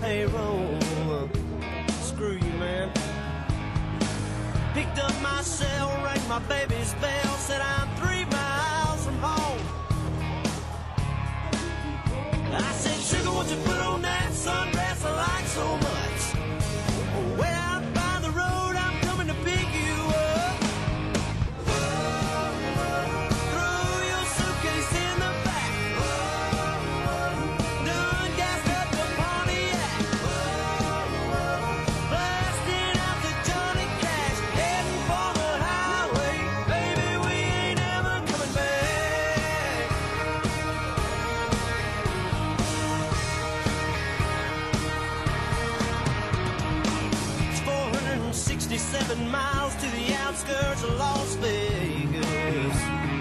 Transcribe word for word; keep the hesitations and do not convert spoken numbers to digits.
payroll. Screw you, man. Picked up my cell, rang my baby's bell, said I'm three miles from home. I said, sugar, won't you put on that sundress I like so much? Way out by the road, I'm coming to pick you up. Throw your suitcase in the back. Done gassed up the Pontiac. Blasting out the Johnny Cash, heading for the highway. Baby, we ain't ever coming back. It's four hundred sixty-seven miles to the outskirts of Las Vegas.